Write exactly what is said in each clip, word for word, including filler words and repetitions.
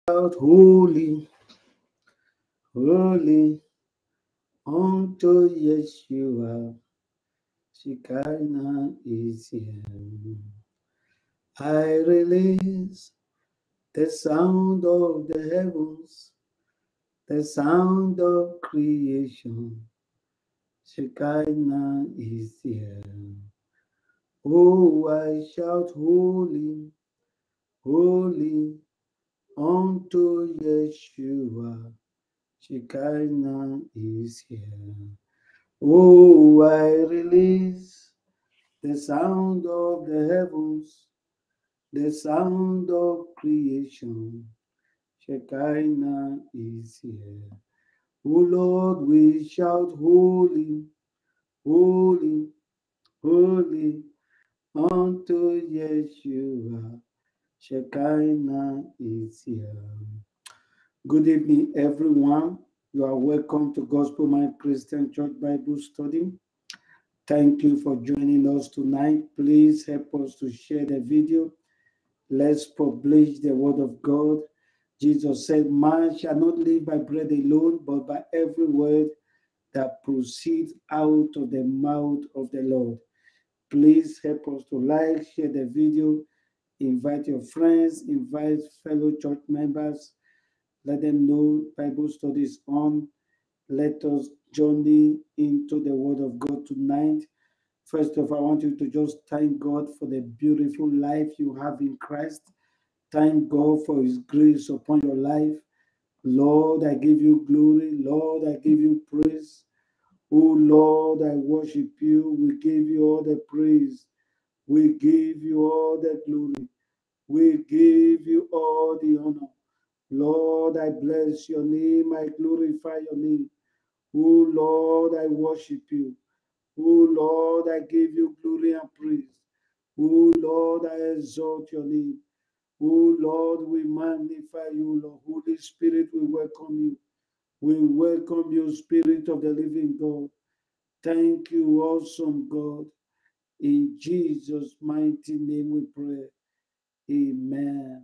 Holy, holy, unto Yeshua, Shekinah is here. I release the sound of the heavens, the sound of creation. Shekinah is here. Oh, I shout holy, holy, unto Yeshua. Shekinah is here. Oh, I release the sound of the heavens, the sound of creation. Shekinah is here. Oh Lord, we shout holy, holy, holy unto Yeshua. Shekinah is here. Good evening, everyone. You are welcome to Gospel Mind Christian Church Bible Study. Thank you for joining us tonight. Please help us to share the video. Let's publish the word of God. Jesus said, man shall not live by bread alone, but by every word that proceeds out of the mouth of the Lord. Please help us to like, share the video, invite your friends, invite fellow church members. Let them know Bible studies on. Let us journey into the word of God tonight. First of all, I want you to just thank God for the beautiful life you have in Christ. Thank God for his grace upon your life. Lord, I give you glory. Lord, I give you praise. Oh Lord, I worship you. We give you all the praise. We give you all the glory. We give you all the honor. Lord, I bless your name. I glorify your name. Oh Lord, I worship you. Oh Lord, I give you glory and praise. Oh Lord, I exalt your name. Oh Lord, we magnify you, Lord. Holy Spirit, we welcome you. We welcome you, Spirit of the living God. Thank you, awesome God. In Jesus' mighty name we pray. Amen.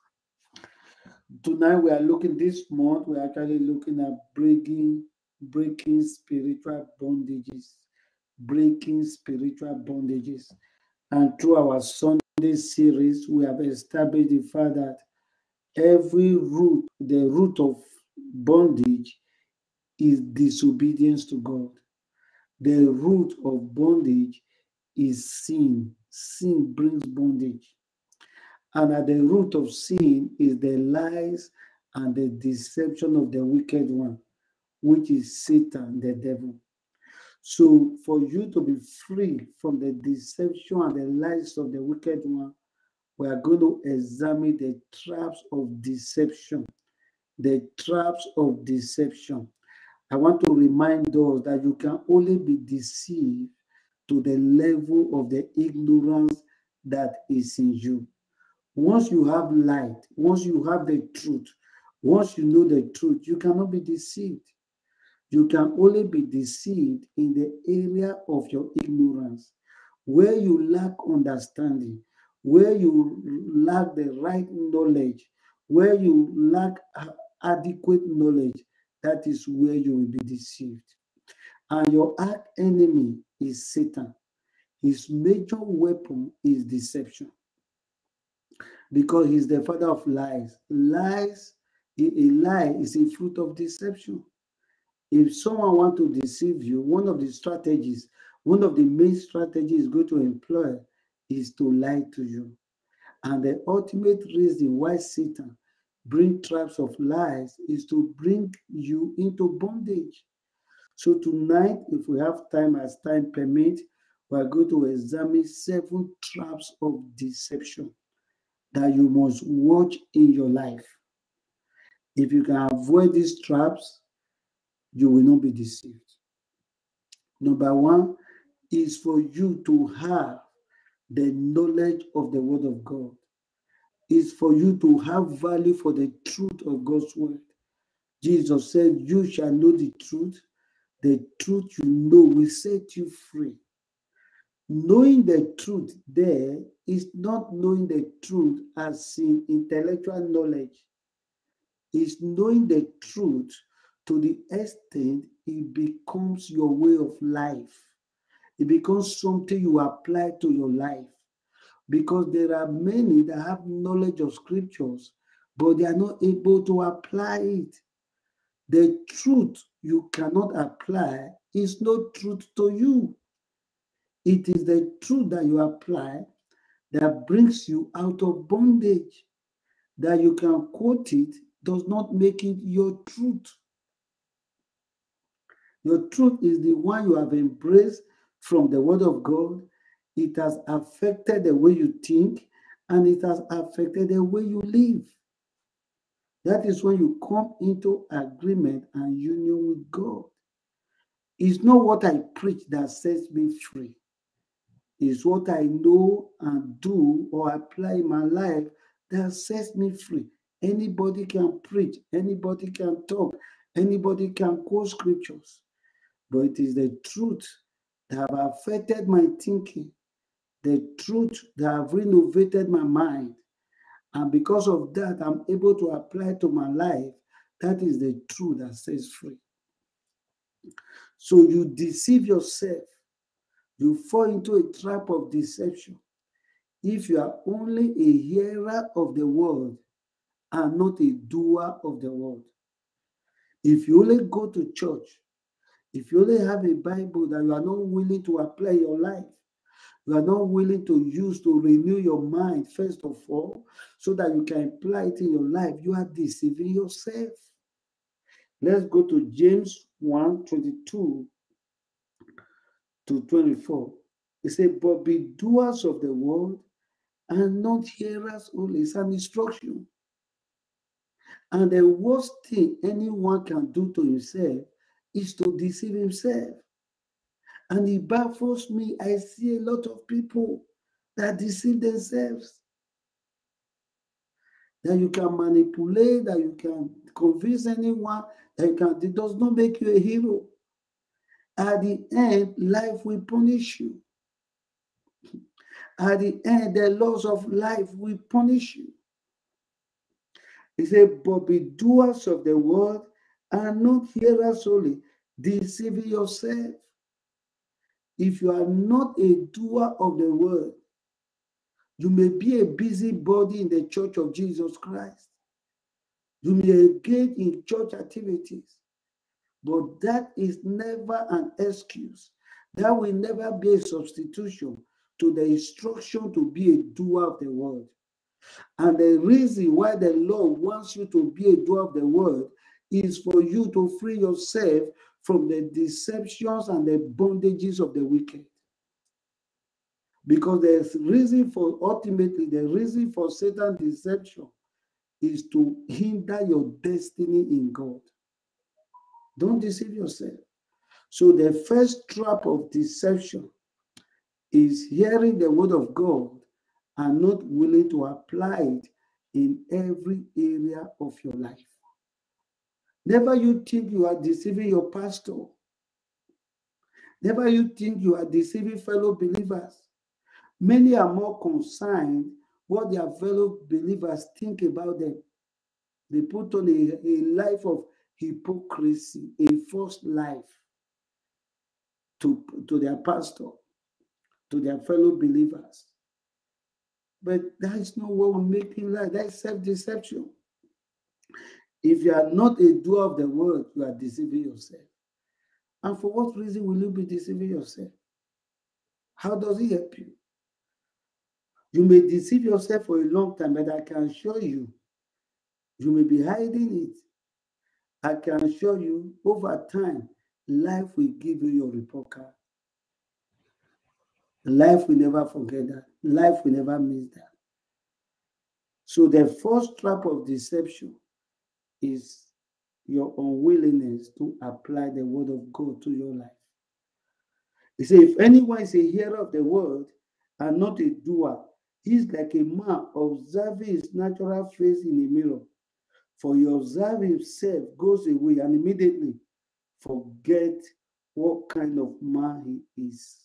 Tonight we are looking, this month, we're actually looking at breaking, breaking spiritual bondages. Breaking spiritual bondages. And through our Sunday series, we have established the fact that every root, the root of bondage is disobedience to God. The root of bondage is sin. Sin brings bondage. And at the root of sin is the lies and the deception of the wicked one, which is Satan, the devil. So for you to be free from the deception and the lies of the wicked one, we are going to examine the traps of deception. The traps of deception. I want to remind those that you can only be deceived to the level of the ignorance that is in you. Once you have light, once you have the truth, once you know the truth, you cannot be deceived. You can only be deceived in the area of your ignorance, where you lack understanding, where you lack the right knowledge, where you lack adequate knowledge. That is where you will be deceived. And your arch enemy is Satan. His major weapon is deception, because he's the father of lies. Lies, a, a lie is a fruit of deception. If someone wants to deceive you, one of the strategies, one of the main strategies is going to employ is to lie to you. And the ultimate reason why Satan brings traps of lies is to bring you into bondage. So tonight, if we have time, as time permits, we are going to examine seven traps of deception that you must watch in your life. If you can avoid these traps, you will not be deceived. Number one is for you to have the knowledge of the word of God. It's for you to have value for the truth of God's word. Jesus said, you shall know the truth. The truth you know will set you free. Knowing the truth there is not knowing the truth as in intellectual knowledge. is knowing the truth to the extent it becomes your way of life. It becomes something you apply to your life. Because there are many that have knowledge of scriptures, but they are not able to apply it. The truth you cannot apply is no truth to you. It is the truth that you apply that brings you out of bondage. That you can quote it does not make it your truth. Your truth is the one you have embraced from the Word of God. It has affected the way you think, and it has affected the way you live. That is when you come into agreement and union with God. It's not what I preach that sets me free. It's what I know and do or apply in my life that sets me free. Anybody can preach, anybody can talk, anybody can quote scriptures. But it is the truth that have affected my thinking, the truth that have renovated my mind. And because of that, I'm able to apply to my life. That is the truth that sets free. So you deceive yourself. You fall into a trap of deception if you are only a hearer of the word and not a doer of the word. If you only go to church, if you only have a Bible that you are not willing to apply your life, you are not willing to use to renew your mind, first of all, so that you can apply it in your life, you are deceiving yourself. Let's go to James one, twenty-two to twenty-four. It says, but be doers of the word and not hearers only. It's an instruction. And the worst thing anyone can do to himself is to deceive himself. And it baffles me. I see a lot of people that deceive themselves. That you can manipulate, that you can convince anyone, that you can, it does not make you a hero. At the end, life will punish you. At the end, the laws of life will punish you. He said, but be doers of the word and not hearers only, deceiving yourself. If you are not a doer of the word, you may be a busybody in the church of Jesus Christ. You may engage in church activities, but that is never an excuse. That will never be a substitution to the instruction to be a doer of the word. And the reason why the Lord wants you to be a doer of the word is for you to free yourself from the deceptions and the bondages of the wicked. Because there's reason for, ultimately, the reason for Satan's deception is to hinder your destiny in God. Don't deceive yourself. So the first trap of deception is hearing the word of God and not willing to apply it in every area of your life. Never you think you are deceiving your pastor. Never you think you are deceiving fellow believers. Many are more concerned what their fellow believers think about them. They put on a, a life of hypocrisy, a false life to, to their pastor, to their fellow believers. But that is not what will make him lie. That is self-deception. If you are not a doer of the word, you are deceiving yourself. And for what reason will you be deceiving yourself? How does it help you? You may deceive yourself for a long time, but I can assure you, you may be hiding it. I can assure you, over time, life will give you your report card. Life will never forget that. Life will never miss that. So the first trap of deception is your unwillingness to apply the word of God to your life. He said, if anyone is a hearer of the word and not a doer, he is like a man observing his natural face in a mirror. For he observes himself, goes away, and immediately forget what kind of man he is.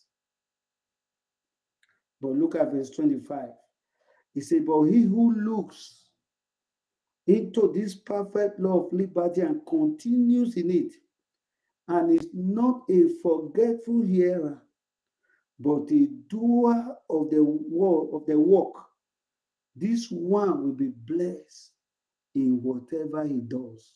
But look at verse twenty-five. He said, but he who looks into this perfect law of liberty and continues in it, and is not a forgetful hearer, but a doer of the word of the work, this one will be blessed in whatever he does.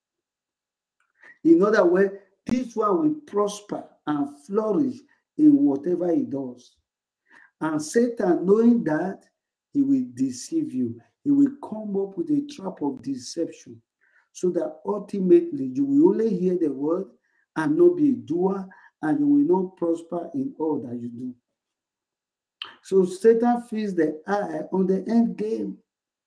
In other words, this one will prosper and flourish in whatever he does. And Satan, knowing that, he will deceive you. He will come up with a trap of deception, so that ultimately you will only hear the word and not be a doer, and you will not prosper in all that you do. So Satan feeds the eye on the end game.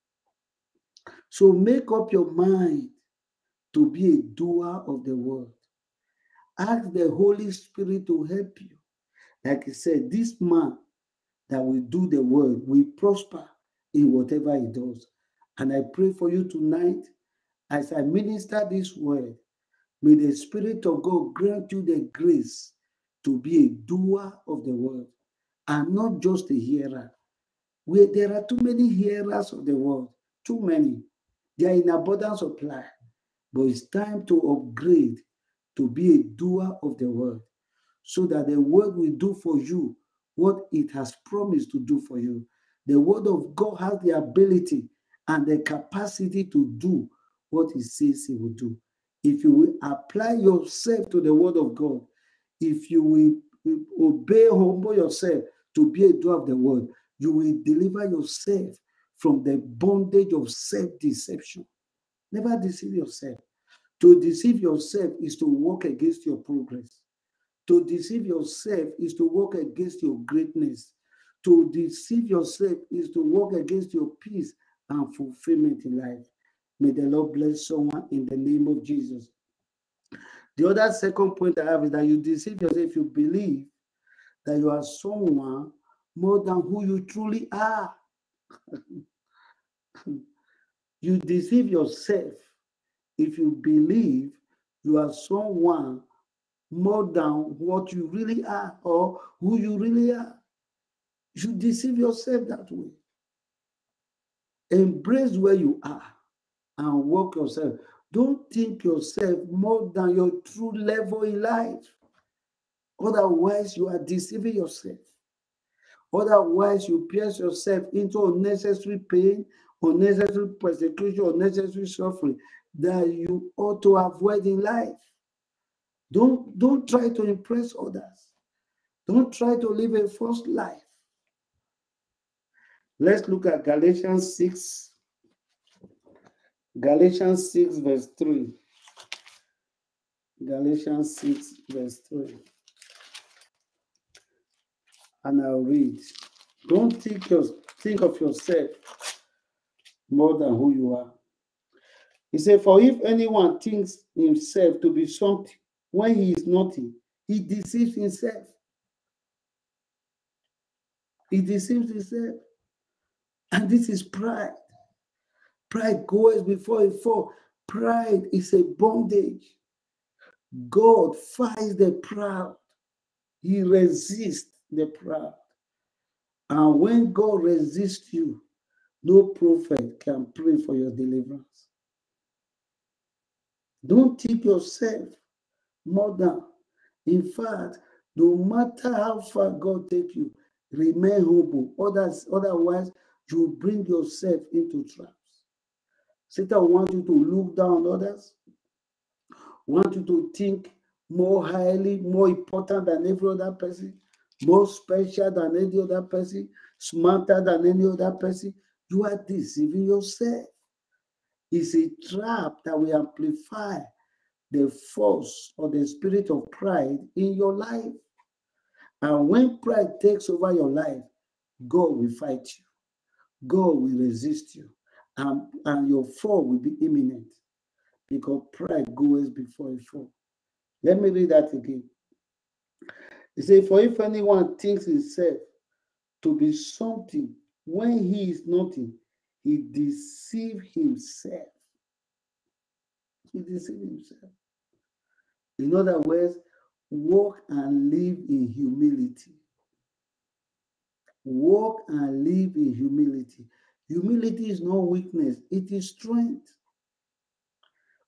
So make up your mind to be a doer of the word. Ask the Holy Spirit to help you. Like I said, this man that will do the word will prosper in whatever he does. And I pray for you tonight, as I minister this word, may the Spirit of God grant you the grace to be a doer of the word and not just a hearer. Where there are too many hearers of the word, too many. They are in abundant supply. But it's time to upgrade to be a doer of the word, so that the word will do for you what it has promised to do for you. The word of God has the ability and the capacity to do what it says it will do. If you will apply yourself to the word of God, if you will obey, humble yourself to be a doer of the word, you will deliver yourself from the bondage of self-deception. Never deceive yourself. To deceive yourself is to work against your progress. To deceive yourself is to work against your greatness. To deceive yourself is to work against your peace and fulfillment in life. May the Lord bless someone in the name of Jesus. The other second point I have is that you deceive yourself if you believe that you are someone more than who you truly are. You deceive yourself if you believe you are someone more than what you really are or who you really are. You deceive yourself that way. Embrace where you are and work yourself. Don't think yourself more than your true level in life. Otherwise, you are deceiving yourself. Otherwise, you pierce yourself into unnecessary pain, unnecessary persecution, unnecessary suffering that you ought to avoid in life. Don't, don't try to impress others. Don't try to live a false life. Let's look at Galatians six. Galatians six, verse three. Galatians six, verse three. And I'll read. Don't think, your, think of yourself more than who you are. He said, for if anyone thinks himself to be something when he is nothing, he deceives himself. He deceives himself. And this is pride. Pride goes before a fall. Pride is a bondage. God fights the proud. He resists the proud. And when God resists you, no prophet can pray for your deliverance. Don't think yourself more than. In fact, no matter how far God takes you, remain humble. Others, otherwise, you bring yourself into traps. Satan wants you to look down on others, wants you to think more highly, more important than every other person, more special than any other person, smarter than any other person. You are deceiving yourself. It's a trap that will amplify the force or the spirit of pride in your life. And when pride takes over your life, God will fight you. God will resist you. And, and your fall will be imminent, because pride goes before a fall. Let me read that again. He said, for if anyone thinks himself to be something when he is nothing, he deceives himself. He deceives himself. In other words, walk and live in humility. Walk and live in humility. Humility is not weakness, it is strength.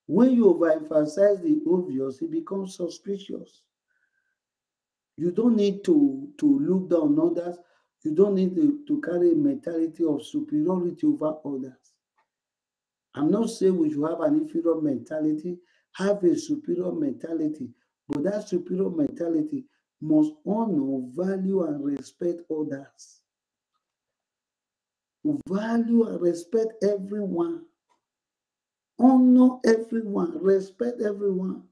When you overemphasize the obvious, it becomes suspicious. You don't need to, to look down on others. You don't need to, to carry a mentality of superiority over others. I'm not saying we should have an inferior mentality, have a superior mentality, but that superior mentality must honor, value, and respect others. Value and respect everyone. Honor everyone. Respect everyone.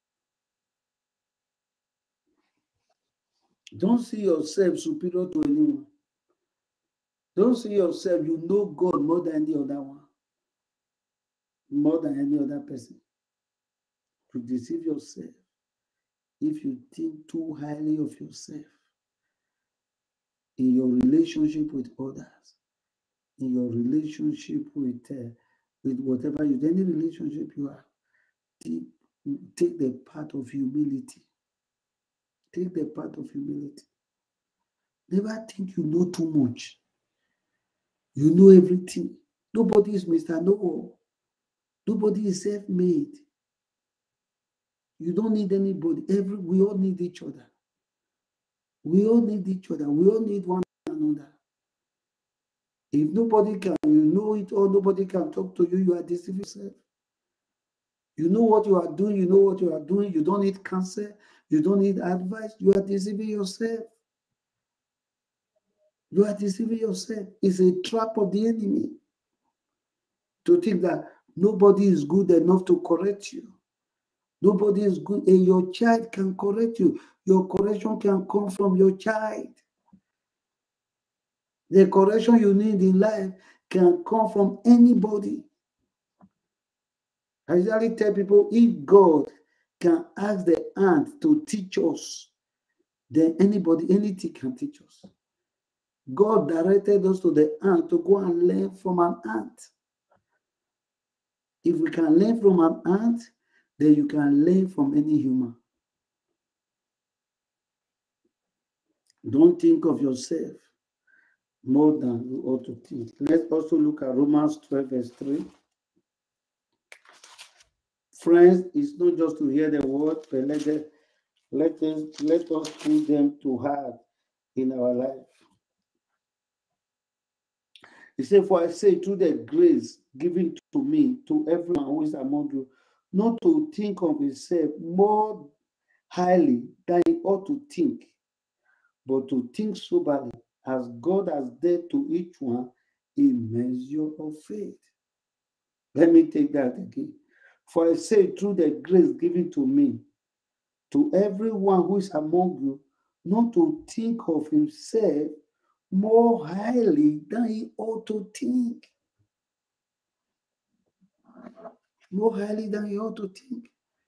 Don't see yourself superior to anyone. Don't see yourself, you know God more than any other one. More than any other person. To deceive yourself if you think too highly of yourself in your relationship with others, in your relationship with uh, with whatever you, any relationship you have, take, take the path of humility. Take the path of humility. Never think you know too much. You know everything. Nobody is Mister Know-all. Nobody is self-made. You don't need anybody. Every we all need each other. We all need each other. We all need one another. If nobody can, you know it all, nobody can talk to you, you are deceiving yourself. You know what you are doing, you know what you are doing, you don't need counsel, you don't need advice, you are deceiving yourself. You are deceiving yourself. It's a trap of the enemy to think that nobody is good enough to correct you. Nobody is good, and your child can correct you. Your correction can come from your child. The correction you need in life can come from anybody. I usually tell people, if God can ask the ant to teach us, then anybody, anything can teach us. God directed us to the ant to go and learn from an ant. If we can learn from an ant, then you can learn from any human. Don't think of yourself more than you ought to think. Let's also look at Romans twelve, verse three. Friends, it's not just to hear the word, but let us, let us, let us put them to heart in our life. He said, for I say, through the grace given to me, to everyone who is among you, not to think of himself more highly than he ought to think, but to think soberly, as God has dealt to each one a measure of faith. Let me take that again. For I say, through the grace given to me, to everyone who is among you, not to think of himself more highly than he ought to think. More highly than he ought to think.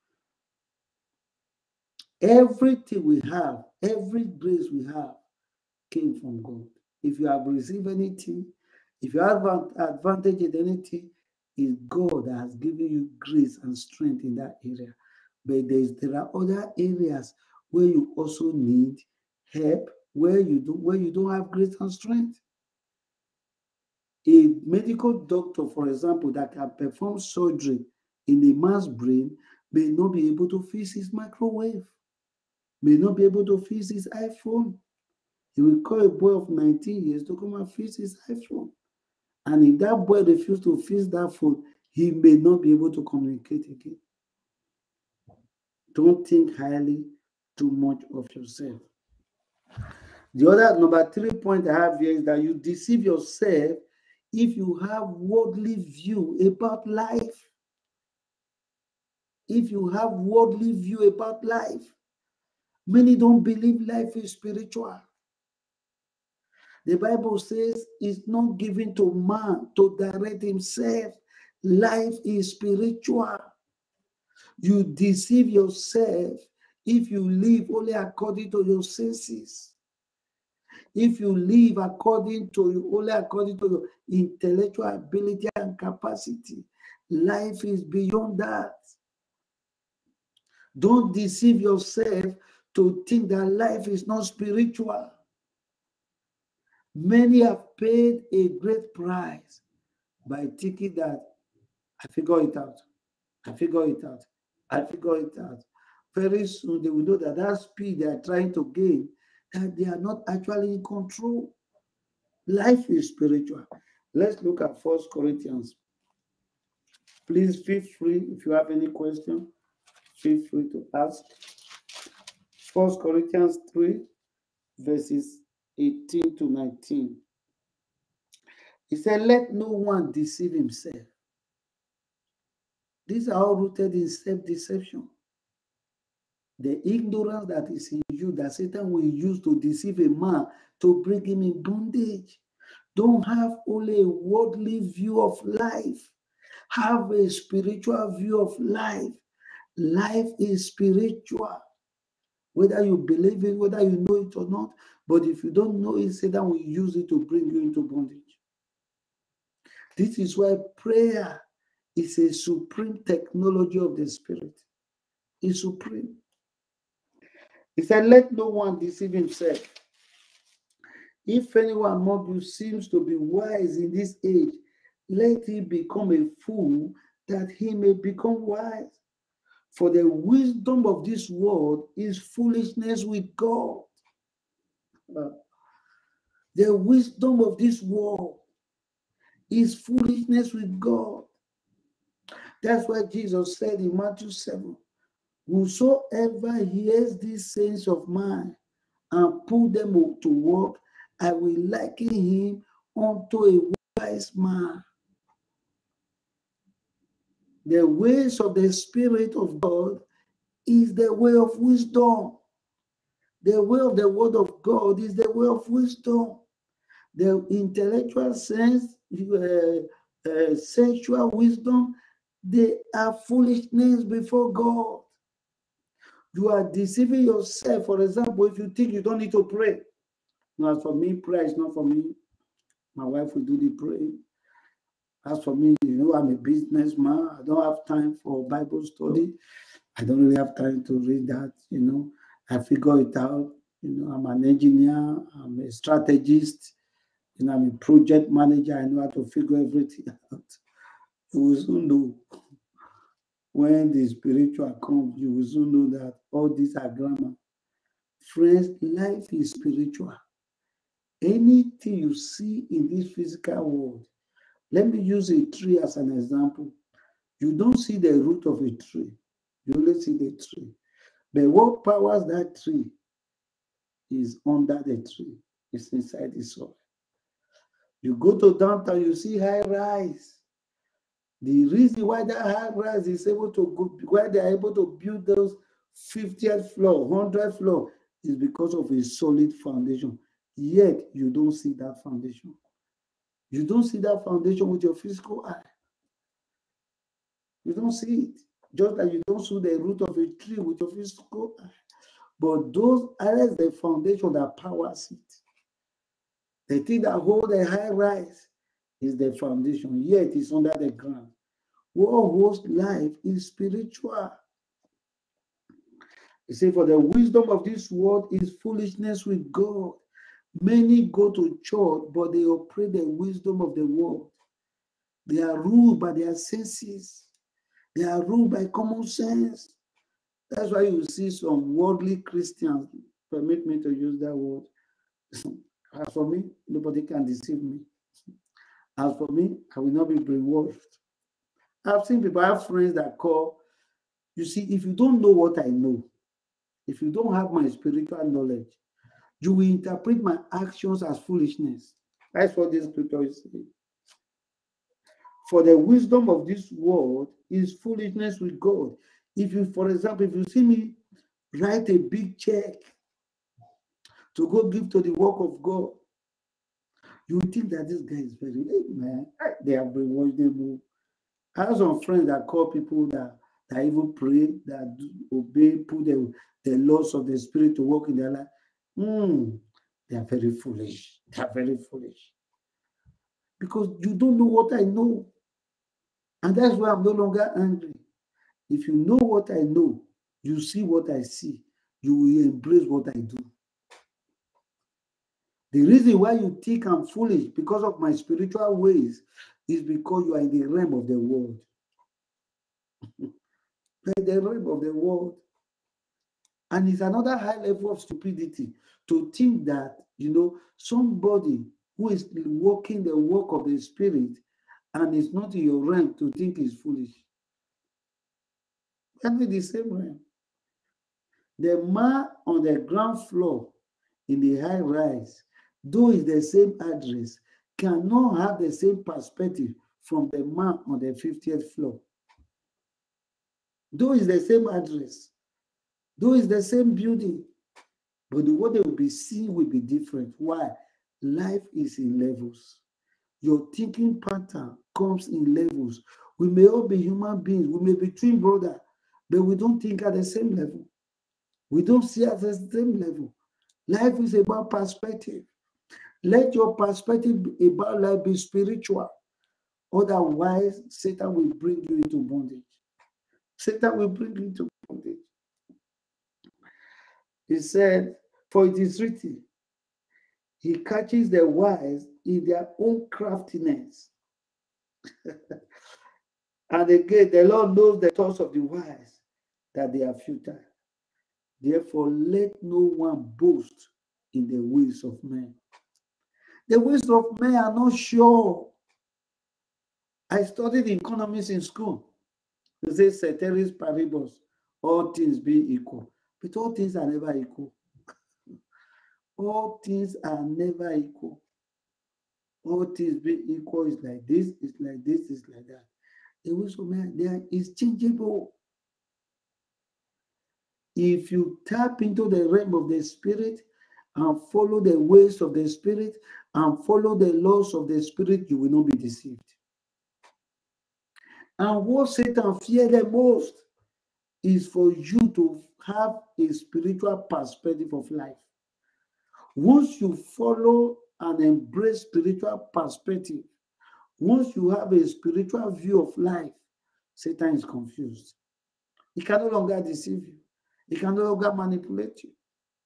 Everything we have, every grace we have, came from God. If you have received anything, if you have advantage in anything, it's God that has given you grace and strength in that area. But there's, there are other areas where you also need help, where you do where you don't have grace and strength. A medical doctor, for example, that can perform surgery in a man's brain may not be able to fix his microwave, may not be able to fix his iPhone. He will call a boy of nineteen years to come and fix his iPhone. And if that boy refuses to fix that phone, he may not be able to communicate again. Don't think highly too much of yourself. The other, number three point I have here is that you deceive yourself if you have worldly view about life. If you have worldly view about life, many don't believe life is spiritual. The Bible says it's not given to man to direct himself. Life is spiritual. You deceive yourself if you live only according to your senses. If you live according to only according to your intellectual ability and capacity, life is beyond that. Don't deceive yourself to think that life is not spiritual. Many have paid a great price by thinking that I figure it out. I figure it out. I figure it out. Very soon they will know that that speed they are trying to gain, that they are not actually in control. Life is spiritual. Let's look at First Corinthians. Please feel free, if you have any question, feel free to ask. First Corinthians three, verses eighteen to nineteen. He said, let no one deceive himself. These are all rooted in self-deception. The ignorance that is in you, that Satan will use to deceive a man, to bring him in bondage. Don't have only a worldly view of life. Have a spiritual view of life. Life is spiritual. Whether you believe it, whether you know it or not. But if you don't know it, Satan will use it to bring you into bondage. This is why prayer is a supreme technology of the Spirit. It's supreme. He said, let no one deceive himself. If anyone among you seems to be wise in this age, let him become a fool that he may become wise. For the wisdom of this world is foolishness with God. Uh, the wisdom of this world is foolishness with God. That's why Jesus said in Matthew seven, whosoever hears these sayings of mine and put them to work, I will liken him unto a wise man. The ways of the Spirit of God is the way of wisdom. The way of the word of God is the way of wisdom. The intellectual sense, uh, uh, sensual wisdom, they are foolishness before God. You are deceiving yourself. For example, if you think you don't need to pray. Now, as for me, prayer is not for me. My wife will do the praying. As for me, you know, I'm a businessman. I don't have time for Bible study. I don't really have time to read that, you know. I figure it out. You know, I'm an engineer. I'm a strategist. You know, I'm a project manager. I know how to figure everything out. You will soon know. When the spiritual comes, you will soon know that all these are grammar. Friends, life is spiritual. Anything you see in this physical world, let me use a tree as an example. You don't see the root of a tree. You only see the tree. But what powers that tree is under the tree. It's inside the soil. You go to downtown, you see high rise. The reason why that high rise is able to go, why they are able to build those fiftieth floor, hundredth floor, is because of a solid foundation. Yet you don't see that foundation. You don't see that foundation with your physical eye. You don't see it. Just like you don't see the root of a tree with your physical eye. But those are the foundation that powers it. The thing that holds the high rise is the foundation, yet it's under the ground. What holds life is spiritual. You see, for the wisdom of this world is foolishness with God. Many go to church, but they operate the wisdom of the world. They are ruled by their senses. They are ruled by common sense. That's why you see some worldly Christians, permit me to use that word. As for me, nobody can deceive me. As for me, I will not be brainwashed. I've seen people, I have friends that call, you see, if you don't know what I know, if you don't have my spiritual knowledge, you will interpret my actions as foolishness. That's what this scripture is saying. For the wisdom of this world is foolishness with God. If you, for example, if you see me write a big check to go give to the work of God, you would think that this guy is very, hey, man, they have brainwashed them. I have some friends that call people that, that even pray, that obey, put the, the laws of the Spirit to work in their life. Mm, they are very foolish. They are very foolish. Because you don't know what I know. And that's why I'm no longer angry. If you know what I know, you see what I see, you will embrace what I do. The reason why you think I'm foolish because of my spiritual ways is because you are in the realm of the world. Like the realm of the world. And it's another high level of stupidity to think that, you know, somebody who is walking the walk of the Spirit and is not in your realm to think is foolish. Can be the same realm. The man on the ground floor in the high rise, though it's the same address, cannot have the same perspective from the man on the fiftieth floor. Though it's the same address, though it's the same building, but the what they will be seeing will be different. Why? Life is in levels. Your thinking pattern comes in levels. We may all be human beings. We may be twin brothers, but we don't think at the same level. We don't see at the same level. Life is about perspective. Let your perspective about life be spiritual. Otherwise, Satan will bring you into bondage. Satan will bring you into bondage. He said, for it is written, he catches the wise in their own craftiness. And again, the Lord knows the thoughts of the wise, that they are futile. Therefore, let no one boast in the ways of men. The ways of men are not sure. I studied economics in school. They say ceteris paribus, all things being equal. But all things are never equal. All things are never equal. All things being equal is like this, it's like this, it's like that. The ways of men, they are is changeable. If you tap into the realm of the Spirit and follow the ways of the Spirit and follow the laws of the Spirit, you will not be deceived. And what Satan fears the most is for you to have a spiritual perspective of life. Once you follow and embrace spiritual perspective, once you have a spiritual view of life, Satan is confused. He can no longer deceive you. He can no longer manipulate you.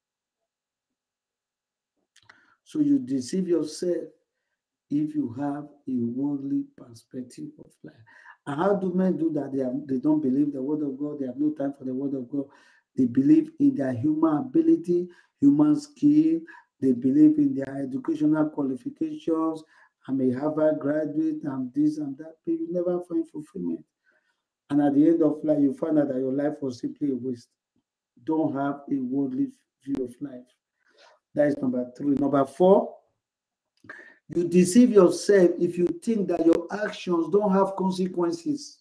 So you deceive yourself if you have a worldly perspective of life. And how do men do that? They, have, they don't believe the word of God. They have no time for the word of God. They believe in their human ability, human skill. They believe in their educational qualifications. I'm a Harvard graduate, I'm this and that, but you never find fulfillment. And at the end of life, you find out that your life was simply a waste. Don't have a worldly view of life. That is number three. Number four, you deceive yourself if you think that your actions don't have consequences.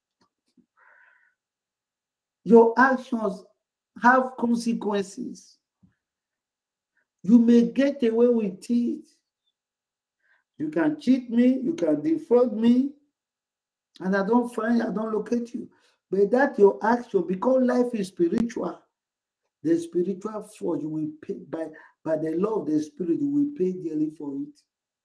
Your actions have consequences. You may get away with it. You can cheat me, you can defraud me, and I don't find, I don't locate you. But that your action, because life is spiritual, the spiritual force, you will pay by, by the law of the Spirit, you will pay dearly for it.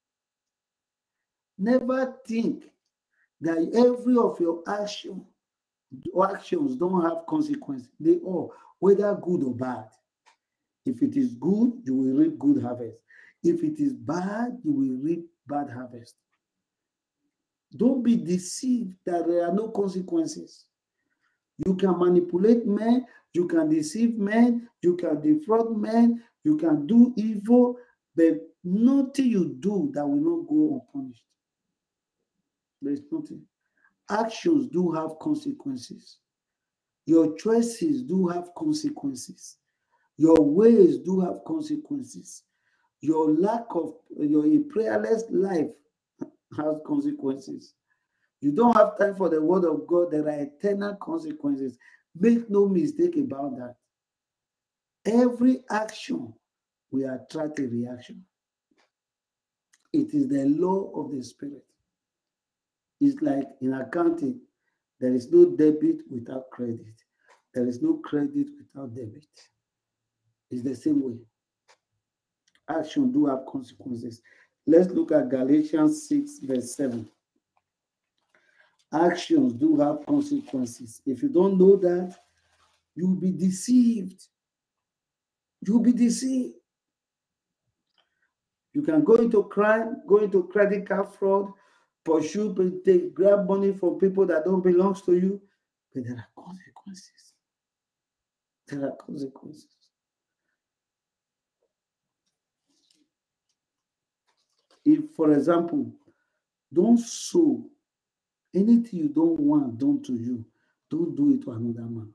Never think that every of your action or actions don't have consequences. They all, whether good or bad. If it is good, you will reap good harvest. If it is bad, you will reap bad harvest. Don't be deceived that there are no consequences. You can manipulate men, you can deceive men, you can defraud men, you can do evil, but nothing you do that will not go unpunished. There is nothing. Actions do have consequences. Your choices do have consequences. Your ways do have consequences. Your lack of your prayerless life has consequences. You don't have time for the word of God. There are eternal consequences. Make no mistake about that. Every action will attract a reaction. It is the law of the Spirit. It's like in accounting, there is no debit without credit. There is no credit without debit. It's the same way. Action do have consequences. Let's look at Galatians six, verse seven. Actions do have consequences. If you don't know that, you'll be deceived. You'll be deceived. You can go into crime, go into credit card fraud, pursue, take, grab money from people that don't belong to you. but there are consequences. There are consequences. If, for example, don't sow anything you don't want done to you, don't do it to another man.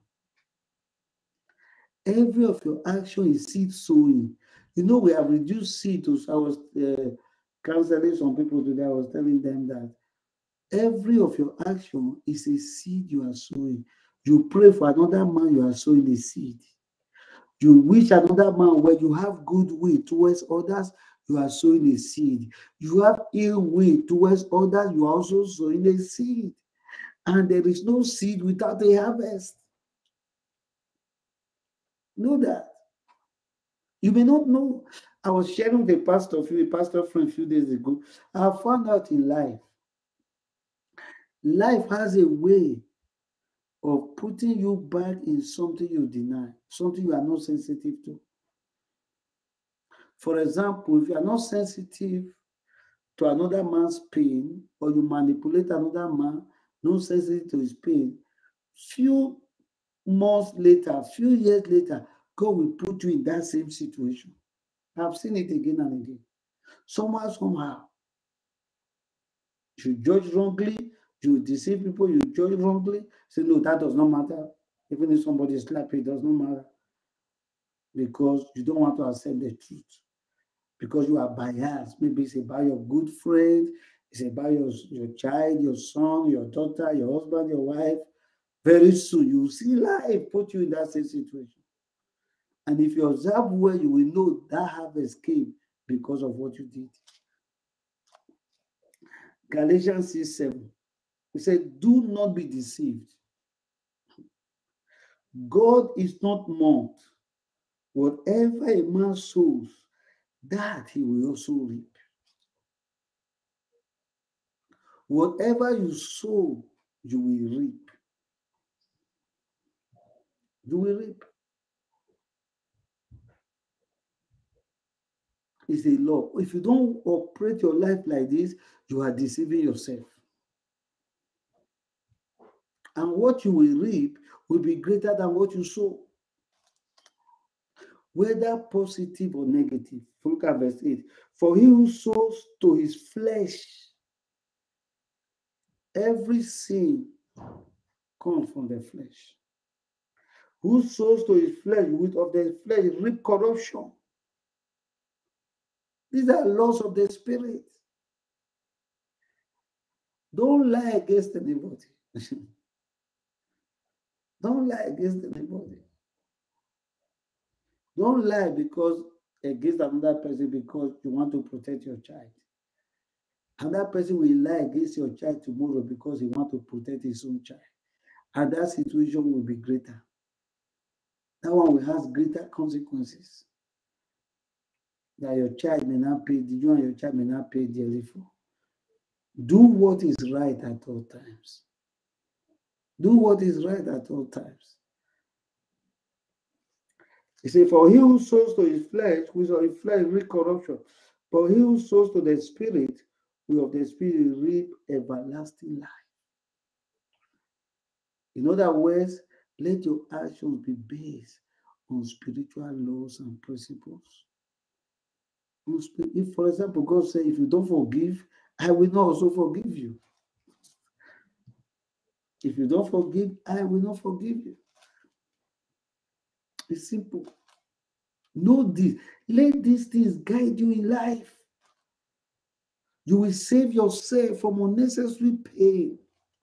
Every of your action is seed sowing. You know, we have reduced seed to, I was uh, counseling some people today, I was telling them that every of your action is a seed you are sowing. You pray for another man, you are sowing a seed. You wish another man where you have good will towards others, you are sowing a seed. You have ill will towards others, you are also sowing a seed. And there is no seed without a harvest. Know that. You may not know. I was sharing with a pastor, a pastor friend a few days ago. I found out in life, life has a way of putting you back in something you deny, something you are not sensitive to. For example, if you are not sensitive to another man's pain, or you manipulate another man, not sensitive to his pain, few months later, few years later, God will put you in that same situation. I've seen it again and again. Somehow, somehow, you judge wrongly, you deceive people, you judge wrongly, say, no, that does not matter. Even if somebody is slapping, it does not matter. Because you don't want to accept the truth. Because you are biased. Maybe it's about your good friend, it's about your, your child, your son, your daughter, your husband, your wife. Very soon, you will see life put you in that same situation. And if you observe well, you will know that harvest came because of what you did. Galatians six seven. He said, do not be deceived. God is not mocked. Whatever a man sows, that he will also reap. Whatever you sow, you will reap. You will reap. It's a law. If you don't operate your life like this, you are deceiving yourself. And what you will reap will be greater than what you sow. Whether positive or negative. Look at verse eight. For he who sows to his flesh, every sin comes from the flesh. Who sows to his flesh, with of the flesh reap corruption. These are laws of the spirit. Don't lie against anybody. Don't lie against anybody. Don't lie because against another person because you want to protect your child. Another person will lie against your child tomorrow because he wants to protect his own child. And that situation will be greater. That one will have greater consequences. That your child may not pay, you and your child may not pay dearly for. Do what is right at all times. Do what is right at all times. He said, for he who sows to his flesh, which of his flesh reap corruption, but he who sows to the spirit, will of the spirit reap everlasting life. In other words, let your actions be based on spiritual laws and principles. If, for example, God says, if you don't forgive, I will not also forgive you. If you don't forgive, I will not forgive you. It's simple. Know this. Let these things guide you in life. You will save yourself from unnecessary pain.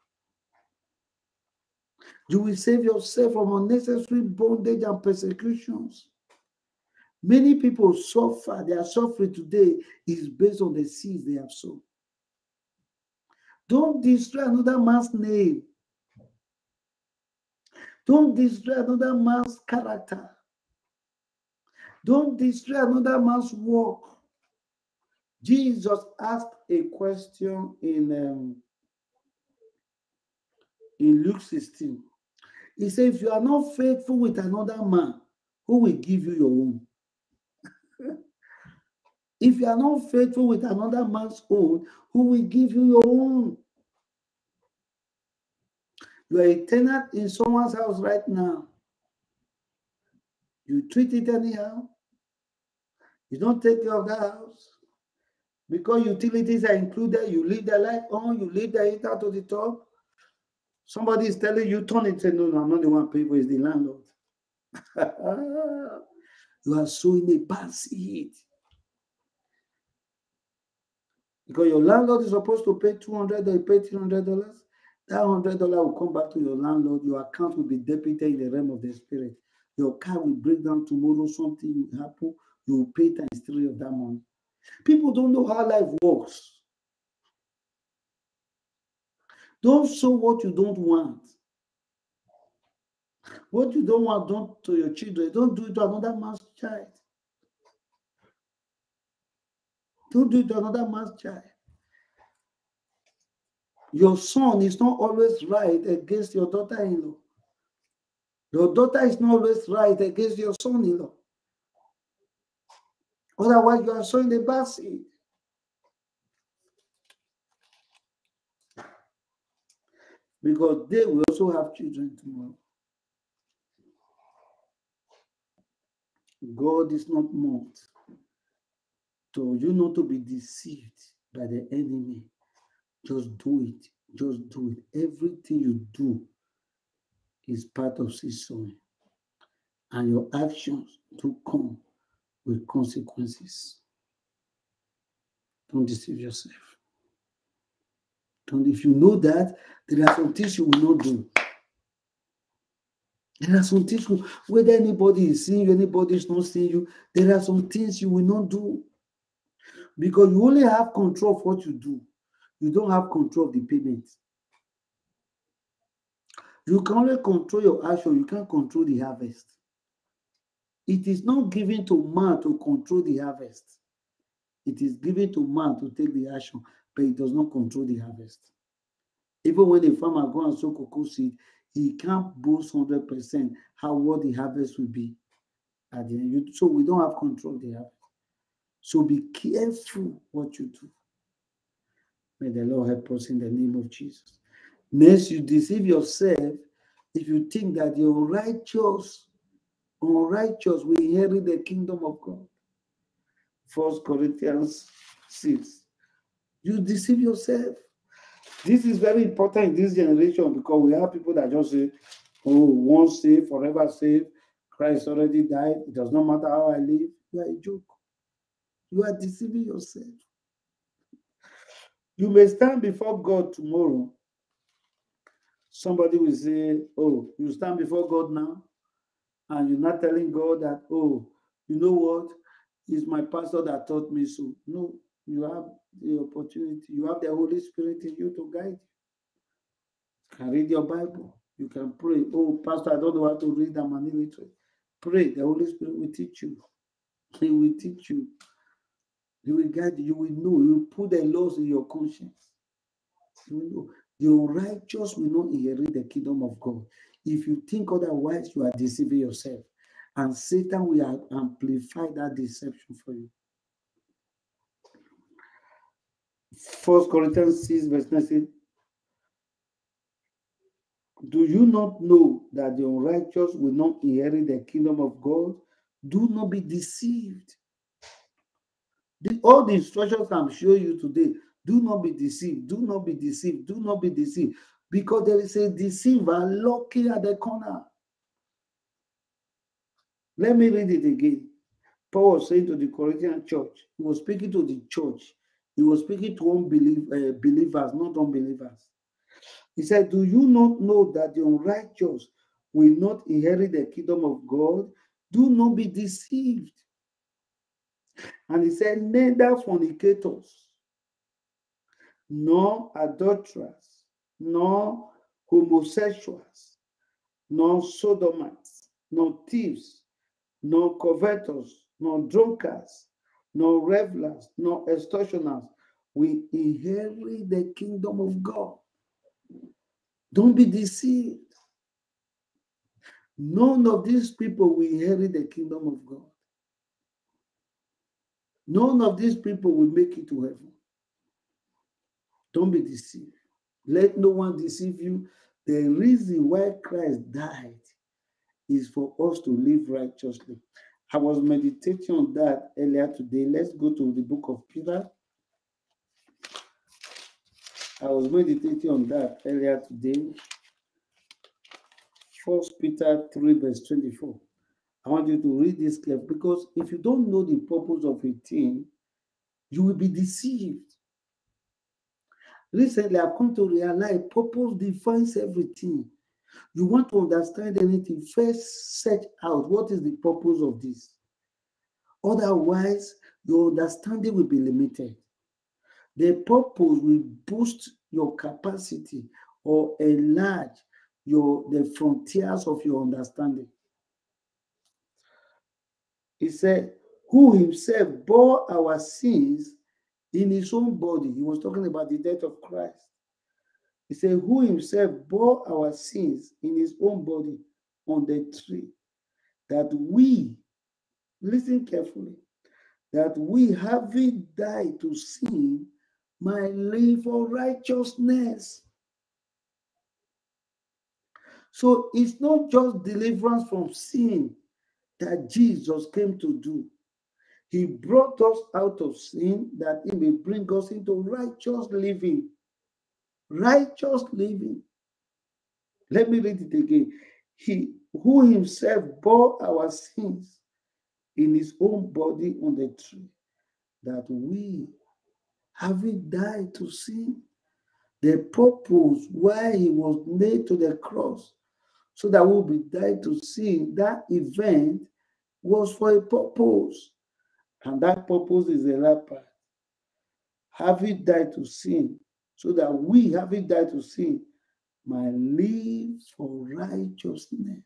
You will save yourself from unnecessary bondage and persecutions. Many people suffer. Their suffering today is based on the seeds they have sown. Don't destroy another man's name. Don't destroy another man's character. Don't destroy another man's work. Jesus asked a question in, um, in Luke sixteen. He said, if you are not faithful with another man, who will give you your own? If you are not faithful with another man's own, who will give you your own? You are a tenant in someone's house right now. You treat it anyhow. You don't take care of the house. Because utilities are included, you leave the light on, you leave the heater to the top. Somebody is telling you, turn it. Say, no, no, I'm not the one paying for it, it's the landlord. You are sowing a bad seed. Because your landlord is supposed to pay two hundred dollars, or you pay three hundred dollars. That one hundred dollars will come back to your landlord. Your account will be debited in the realm of the spirit. Your car will break down tomorrow, something will happen. You will pay times three of that money. People don't know how life works. Don't sow what you don't want. What you don't want, don't to your children. Don't do it to another man's child. Don't do it to another man's child. Your son is not always right against your daughter-in-law. Your daughter is not always right against your son-in-law. Otherwise, you are sowing the bad seed. Because they will also have children tomorrow. God is not mocked. So you not to be deceived by the enemy. Just do it. Just do it. Everything you do is part of seed sowing. And your actions do come with consequences. Don't deceive yourself. Don't, if you know that, there are some things you will not do. There are some things, you, whether anybody is seeing you, anybody is not seeing you, there are some things you will not do. Because you only have control of what you do. You don't have control of the payment. You can only control your action. You can't control the harvest. It is not given to man to control the harvest. It is given to man to take the action, but it does not control the harvest. Even when a farmer goes and sow cocoa seed, he can't boast one hundred percent how what the harvest will be at the end. So we don't have control of the harvest. So be careful what you do. May the Lord help us in the name of Jesus. Next, you deceive yourself if you think that the unrighteous, unrighteous will inherit the kingdom of God. First Corinthians six. You deceive yourself. This is very important in this generation because we have people that just say, oh, once saved, forever saved. Christ already died. It does not matter how I live. You are a joke. You are deceiving yourself. You may stand before God tomorrow. Somebody will say, oh, you stand before God now, and you're not telling God that, oh, you know what? It's my pastor that taught me so. No, you have the opportunity. You have the Holy Spirit in you to guide you. You can read your Bible. You can pray. Oh, pastor, I don't know how to read. I'm an illiterate. Pray. The Holy Spirit will teach you. He will teach you. He will guide you. You will know. You will put the laws in your conscience. You will know. The unrighteous will not inherit the kingdom of God. If you think otherwise, you are deceiving yourself. And Satan will amplify that deception for you. First Corinthians six, verse nineteen. Do you not know that the unrighteous will not inherit the kingdom of God? Do not be deceived. The, all the instructions I'm showing you today, do not be deceived. Do not be deceived. Do not be deceived. Because there is a deceiver lurking at the corner. Let me read it again. Paul was saying to the Corinthian church, he was speaking to the church. He was speaking to unbelievers, uh, believers, not unbelievers. He said, do you not know that the unrighteous will not inherit the kingdom of God? Do not be deceived. And he said, neither fornicators, nor adulterers, nor homosexuals, nor sodomites, nor thieves, nor covetous, nor drunkards, nor revelers, nor extortioners will inherit the kingdom of God. Don't be deceived. None of these people will inherit the kingdom of God. None of these people will make it to heaven. Don't be deceived. Let no one deceive you. The reason why Christ died is for us to live righteously. I was meditating on that earlier today. Let's go to the book of Peter. I was meditating on that earlier today. First Peter three, verse twenty-four. I want you to read this carefully, because if you don't know the purpose of a thing, you will be deceived. Recently, I've come to realize purpose defines everything. You want to understand anything, first search out what is the purpose of this. Otherwise, your understanding will be limited. The purpose will boost your capacity or enlarge your the frontiers of your understanding. He said, who himself bore our sins in his own body. He was talking about the death of Christ. He said, who himself bore our sins in his own body on the tree, that we, listen carefully, that we, having died to sin, might live for righteousness. So it's not just deliverance from sin that Jesus came to do. He brought us out of sin that he may bring us into righteous living. Righteous living. Let me read it again. He who himself bore our sins in his own body on the tree, that we, having died to sin, the purpose why he was nailed to the cross, so that we'll be died to sin, that event was for a purpose. And that purpose is a rapper. Having died to sin, so that we, having died to sin, might live for righteousness.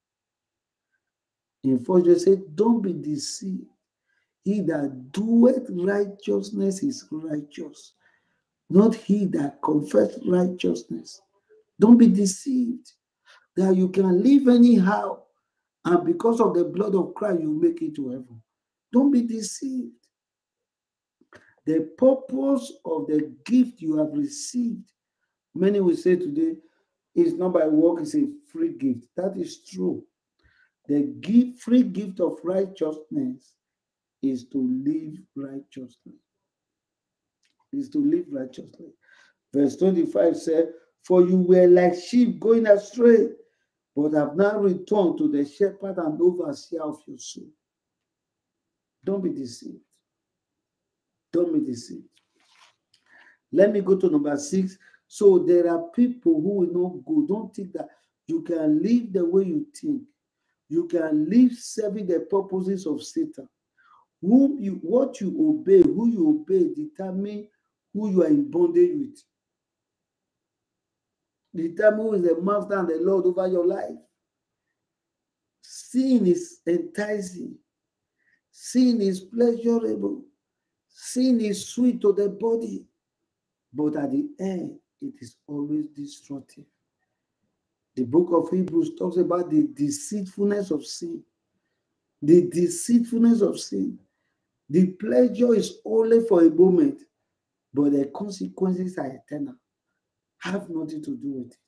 In first they say, don't be deceived. He that doeth righteousness is righteous, not he that confesseth righteousness. Don't be deceived that you can live anyhow, and because of the blood of Christ, you make it to heaven. Don't be deceived. The purpose of the gift you have received, many will say today, is not by work, it's a free gift. That is true. The gift, free gift of righteousness is to live righteously. Is to live righteously. Verse twenty-five said, for you were like sheep going astray, but have now returned to the shepherd and overseer of your soul. Don't be deceived. Don't be deceived. Let me go to number six. So there are people who will not go. Don't think that you can live the way you think. You can live serving the purposes of Satan. Whom you, what you obey, who you obey, determine who you are in bondage with. Determine who is the master and the Lord over your life. Sin is enticing. Sin is pleasurable. Sin is sweet to the body. But at the end, it is always destructive. The book of Hebrews talks about the deceitfulness of sin. The deceitfulness of sin. The pleasure is only for a moment, but the consequences are eternal. Have nothing to do with it.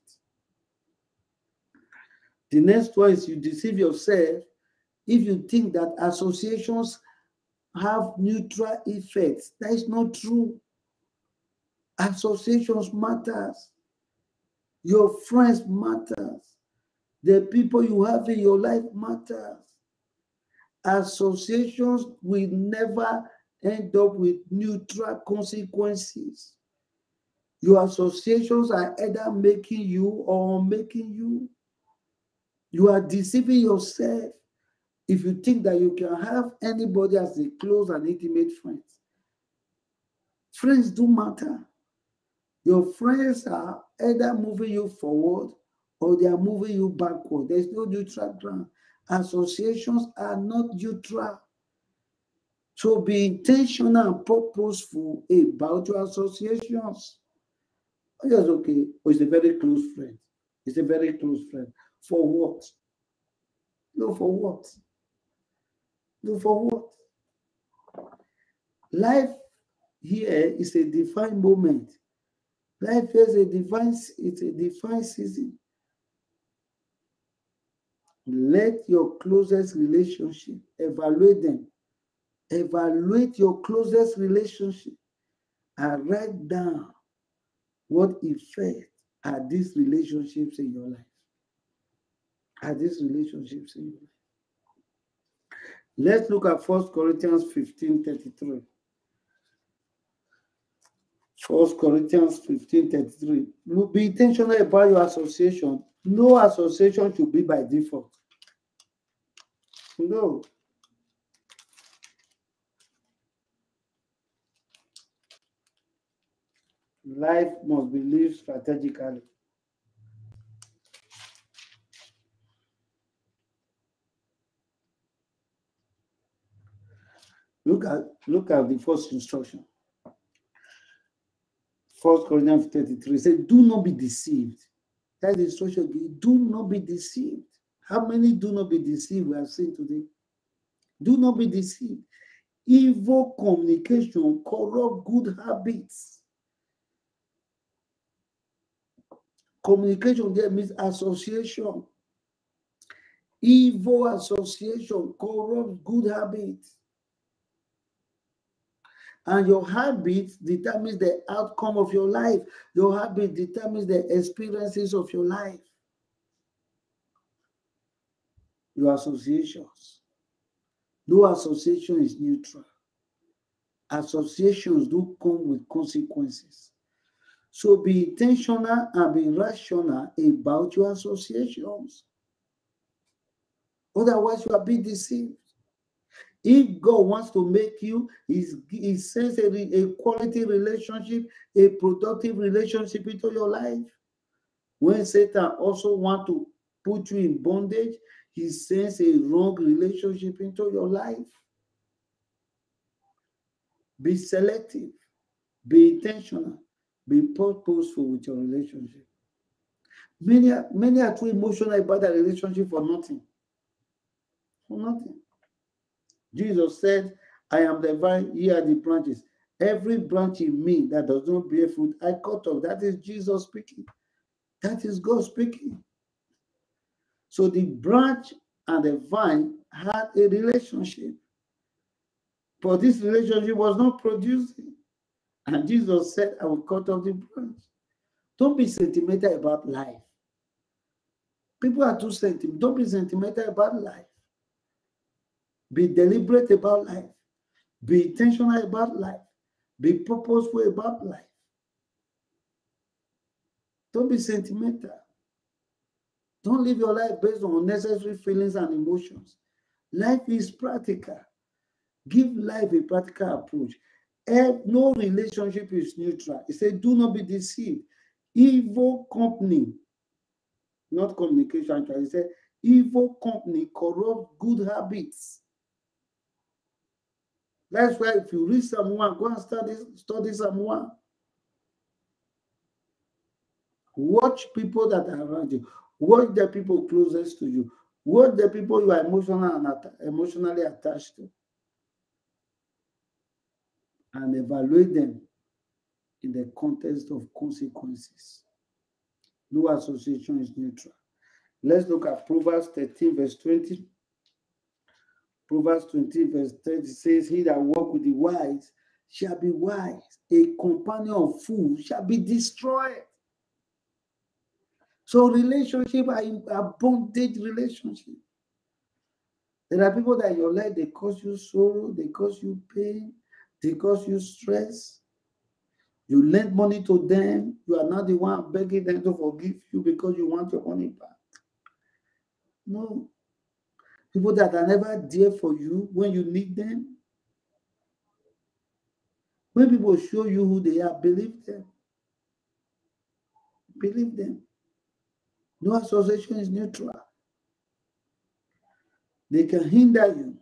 The next one is you deceive yourself if you think that associations have neutral effects. That is not true. Associations matters. Your friends matters. The people you have in your life matters. Associations will never end up with neutral consequences. Your associations are either making you or making you. You are deceiving yourself if you think that you can have anybody as a close and intimate friend. Friends do matter. Your friends are either moving you forward or they are moving you backward. There's no neutral ground. Associations are not neutral. So be intentional and purposeful about your associations. Oh, yes, okay. Oh, it's a very close friend. It's a very close friend. For what? No, for what? No, for what? Life here is a defined moment. Life is a divine, it's a divine season. Let your closest relationship, evaluate them. Evaluate your closest relationship and write down what effect are these relationships in your life. Are these relationships in your life? Let's look at First Corinthians fifteen thirty-three. First Corinthians fifteen thirty-three. Be intentional about your association. No association should be by default. No. Life must be lived strategically. Look at look at the first instruction. First Corinthians thirty-three says, do not be deceived. That's the instruction. Do not be deceived. How many do not be deceived we have seen today? Do not be deceived. Evil communication corrupt good habits. Communication there means association. Evil association corrupts good habits. And your habit determines the outcome of your life. Your habit determines the experiences of your life. Your associations. No association is neutral. Associations do come with consequences. So be intentional and be rational about your associations. Otherwise, you are being deceived. If God wants to make you, He sends a, a quality relationship, a productive relationship into your life. When Satan also wants to put you in bondage, he sends a wrong relationship into your life. Be selective, be intentional, be purposeful with your relationship. Many are, many are too emotional about their relationship for nothing. For nothing. Jesus said, I am the vine, ye are the branches. Every branch in me that does not bear fruit, I cut off. That is Jesus speaking. That is God speaking. So the branch and the vine had a relationship. But this relationship was not producing. And Jesus said, I will cut off the branch. Don't be sentimental about life. People are too sentimental. Don't be sentimental about life. Be deliberate about life. Be intentional about life. Be purposeful about life. Don't be sentimental. Don't live your life based on unnecessary feelings and emotions. Life is practical. Give life a practical approach. No relationship is neutral. He said, do not be deceived. Evil company, not communication. He said, evil company corrupt good habits. That's why if you read Psalm one, go and study, study Psalm one. Watch people that are around you. Watch the people closest to you. Watch the people you are emotional and att- emotionally attached to. And evaluate them in the context of consequences. No association is neutral. Let's look at Proverbs thirteen, verse twenty. Proverbs twenty, verse thirty says, he that walk with the wise shall be wise. A companion of fools shall be destroyed. So relationship are, are bondage relationship. There are people that in your life, they cause you sorrow, they cause you pain, they cause you stress. You lend money to them, you are not the one begging them to forgive you because you want your money back. No. People that are never there for you when you need them. When people show you who they are, believe them. Believe them. No association is neutral. They can hinder you.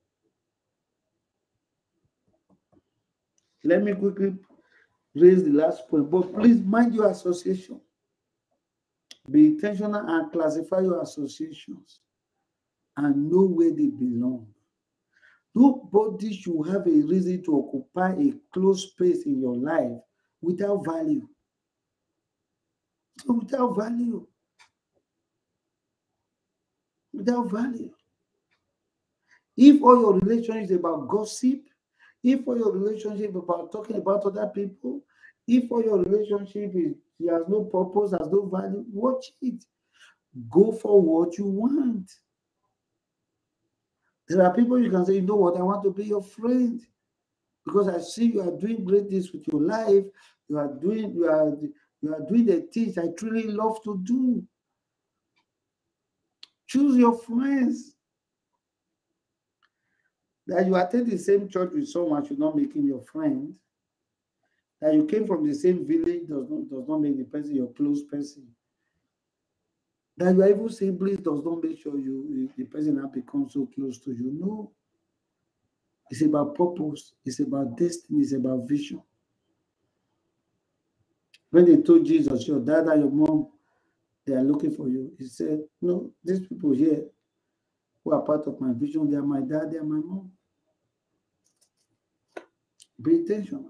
Let me quickly raise the last point, but please mind your association. Be intentional and classify your associations and know where they belong. Nobody should have a reason to occupy a close space in your life without value. So without value. without value. If all your relationship is about gossip, if all your relationship is about talking about other people, if all your relationship is it has no purpose, has no value, watch it. Go for what you want. There are people you can say, you know what, I want to be your friend because I see you are doing great things with your life. You are doing, you are, you are doing the things I truly love to do. Choose your friends. That you attend the same church with someone should not make him your friend. That you came from the same village does not does not make the person your close person. That you are even siblings does not make sure you the person has become so close to you. No. It's about purpose. It's about destiny. It's about vision. When they told Jesus, your dad and your mom, they are looking for you, he said, no, these people here who are part of my vision, they are my dad, they are my mom. Be intentional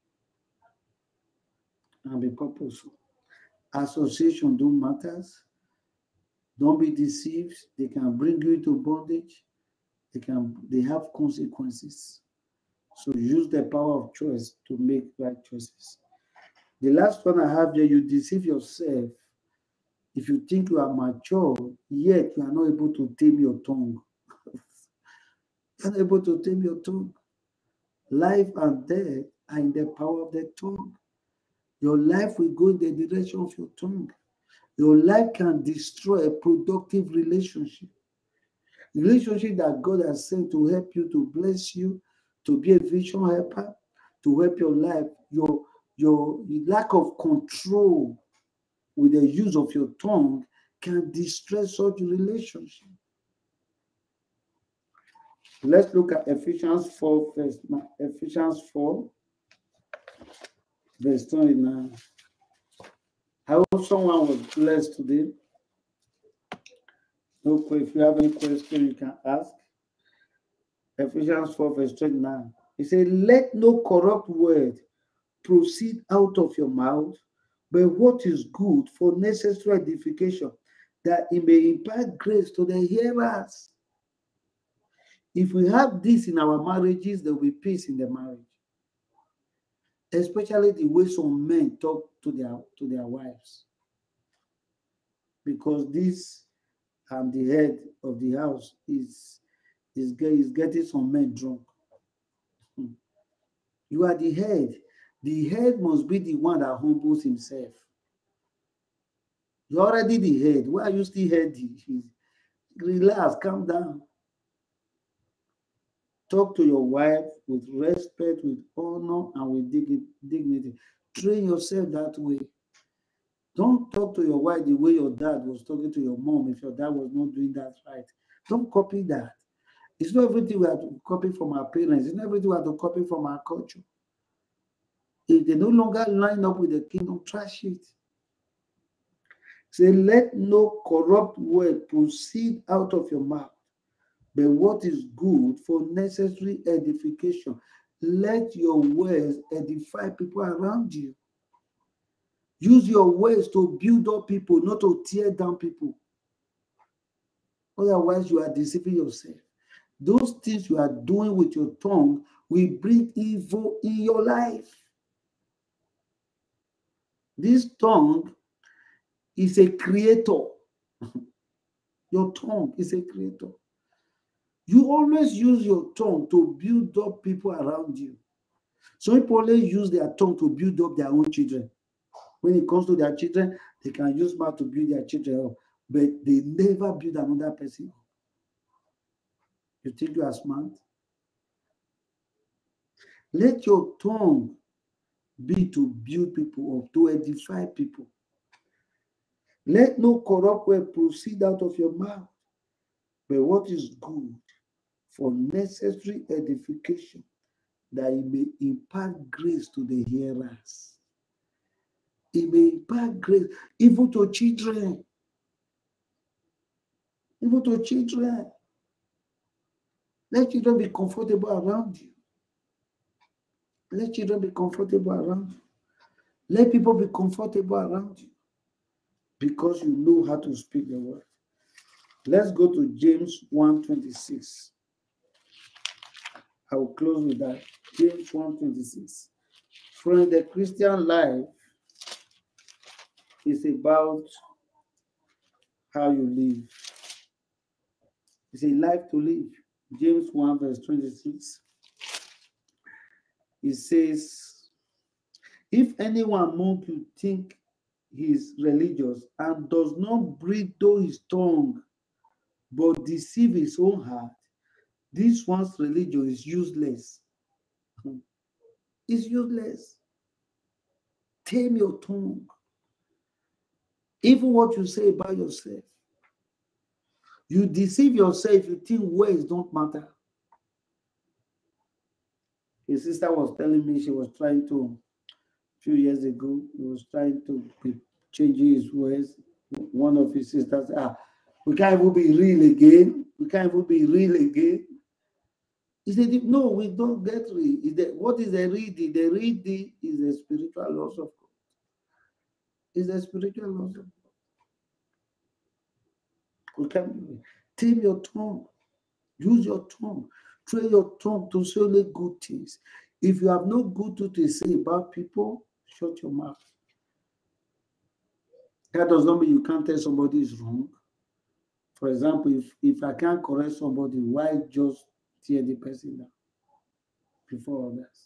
and be purposeful. Association don't matter. Don't be deceived. They can bring you into bondage. They can. They have consequences. So use the power of choice to make right choices. The last one I have here, you deceive yourself if you think you are mature, yet you are not able to tame your tongue. You are not able to tame your tongue. Life and death are in the power of the tongue. Your life will go in the direction of your tongue. Your life can destroy a productive relationship. Relationship that God has sent to help you, to bless you, to be a vision helper, to help your life. Your, your lack of control with the use of your tongue can destroy such a relationship. Let's look at Ephesians four, verse Ephesians four, verse twenty-nine. I hope someone was blessed today. No, if you have any question, you can ask. Ephesians four, verse twenty-nine. It says, let no corrupt word proceed out of your mouth, but what is good for necessary edification, that it may impart grace to the hearers. If we have this in our marriages, there will be peace in the marriage. Especially the way some men talk to their to their wives. Because this um, the head of the house is, is, is getting some men drunk. Hmm. You are the head. The head must be the one that humbles himself. You're already the head. Why are you still heady? Relax, calm down. Talk to your wife with respect, with honor, and with dignity. Train yourself that way. Don't talk to your wife the way your dad was talking to your mom if your dad was not doing that right. Don't copy that. It's not everything we have to copy from our parents. It's not everything we have to copy from our culture. If they no longer line up with the kingdom, trash it. Say, let no corrupt word proceed out of your mouth, but what is good for necessary edification. Let your words edify people around you. Use your words to build up people, not to tear down people. Otherwise, you are deceiving yourself. Those things you are doing with your tongue will bring evil in your life. This tongue is a creator. Your tongue is a creator. You always use your tongue to build up people around you. Some people always use their tongue to build up their own children. When it comes to their children, they can use mouth to build their children up, but they never build another person up. You think you are smart? Let your tongue be to build people up, to edify people. Let no corrupt word proceed out of your mouth, but what is good for necessary edification, that it may impart grace to the hearers. It may impart grace even to children. Even to children. Let children be comfortable around you. Let children be comfortable around you. Let people be comfortable around you. Because you know how to speak the word. Let's go to James one twenty-six. I will close with that. James one twenty-six. Friend, the Christian life is about how you live. It's a life to live. James one verse twenty-six. It says, if anyone among you think he is religious and does not bridle his tongue, but deceive his own heart, this one's religion is useless. It's useless. Tame your tongue. Even what you say about yourself. You deceive yourself, you think words don't matter. His sister was telling me she was trying to, a few years ago, he was trying to be changing his words. One of his sisters said, ah, we can't even be real again. We can't even be real again. He said, no, we don't get real. What is the real? The real is the spiritual laws of God. It's the spiritual laws of God. We can't tame your tongue. Use your tongue. Train your tongue to say only good things. If you have no good thing to say about people, shut your mouth. That does not mean you can't tell somebody is wrong. For example, if, if I can't correct somebody, why just tear the person down before others?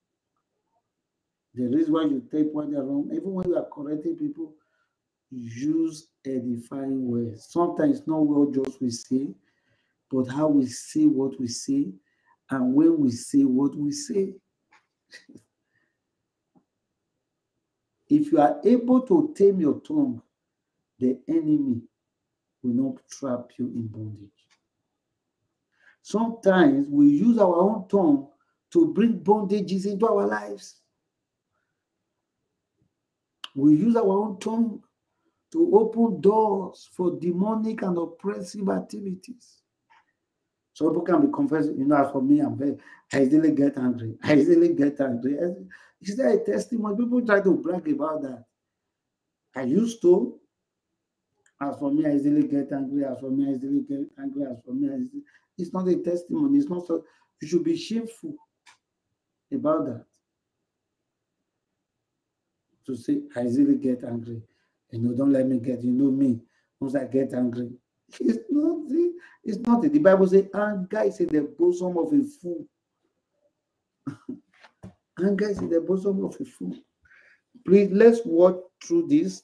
The reason why you take when they're wrong, even when you are correcting people, use edifying words. Sometimes it's not what just we say, but how we say what we say, and when we say what we say. If you are able to tame your tongue, the enemy will not trap you in bondage. Sometimes we use our own tongue to bring bondages into our lives. We use our own tongue to open doors for demonic and oppressive activities. So people can be confessing, you know, as for me, I'm very, I easily get angry. I easily get angry. Is there a testimony? People try to brag about that. I used to. As for me, I easily get angry. As for me, I easily get angry. As for me, I easily... It's not a testimony. It's not so. You should be shameful about that. To say, I easily get angry. You know, don't let me get, you know me. Once I get angry. It's not the, it's not the, the Bible says, anger is in the bosom of a fool. Anger is in the bosom of a fool. Please, let's walk through this.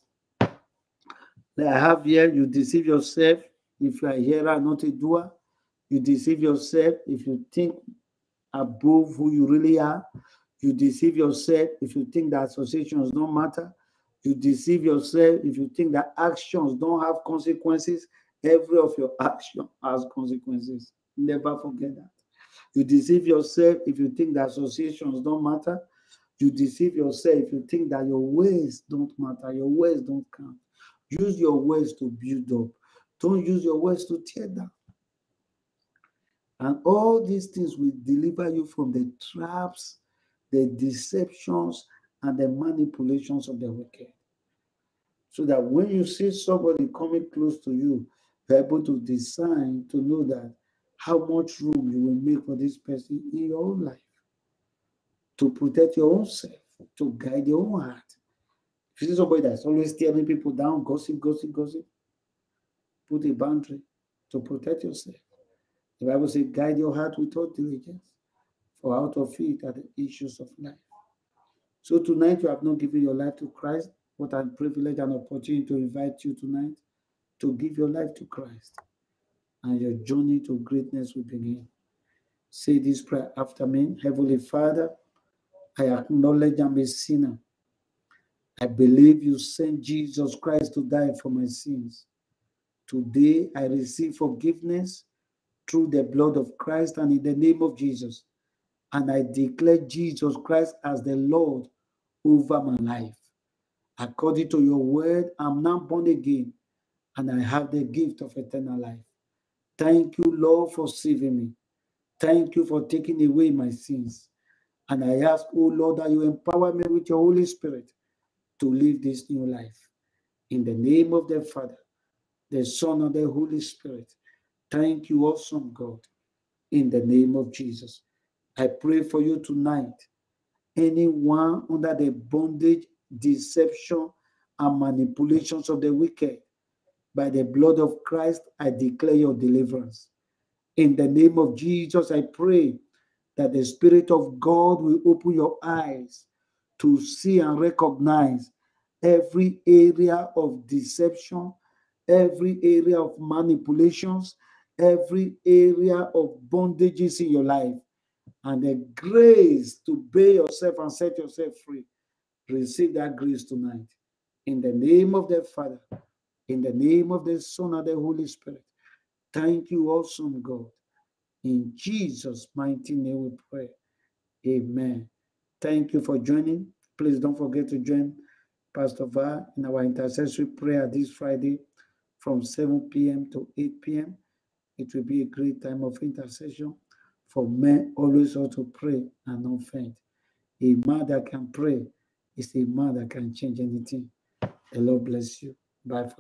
That I have here, you deceive yourself if you are a hearer, not a doer. You deceive yourself if you think above who you really are. You deceive yourself if you think that associations don't matter. You deceive yourself if you think that actions don't have consequences. Every of your action has consequences. Never forget that. You deceive yourself if you think that associations don't matter. You deceive yourself if you think that your ways don't matter. Your ways don't count. Use your words to build up. Don't use your words to tear down. And all these things will deliver you from the traps, the deceptions, and the manipulations of the wicked. So that when you see somebody coming close to you, you're able to discern to know that how much room you will make for this person in your own life, to protect your own self, to guide your own heart. If you see somebody that's always tearing people down, gossip, gossip, gossip, put a boundary to protect yourself. The Bible says, guide your heart with all diligence, for out of it are the issues of life. So tonight you have not given your life to Christ. What a privilege and opportunity to invite you tonight to give your life to Christ. And your journey to greatness will begin. Say this prayer after me. Heavenly Father, I acknowledge I'm a sinner. I believe you sent Jesus Christ to die for my sins. Today I receive forgiveness through the blood of Christ and in the name of Jesus. And I declare Jesus Christ as the Lord over my life. According to your word, I'm now born again and I have the gift of eternal life. Thank you, Lord, for saving me. Thank you for taking away my sins. And I ask, oh Lord, that you empower me with your Holy Spirit to live this new life. In the name of the Father, the Son, and the Holy Spirit. Thank you, awesome God, in the name of Jesus. I pray for you tonight. Anyone under the bondage, deception, and manipulations of the wicked, by the blood of Christ, I declare your deliverance. In the name of Jesus, I pray that the Spirit of God will open your eyes to see and recognize every area of deception, every area of manipulations, every area of bondages in your life, and the grace to obey yourself and set yourself free. Receive that grace tonight. In the name of the Father, in the name of the Son, and the Holy Spirit. Thank you, awesome God. In Jesus' mighty name we pray. Amen. Thank you for joining. Please don't forget to join Pastor Va in our intercessory prayer this Friday from seven p.m. to eight p.m. It will be a great time of intercession for men always ought to pray and not faint. A man that can pray is a man that can change anything. The Lord bless you. Bye for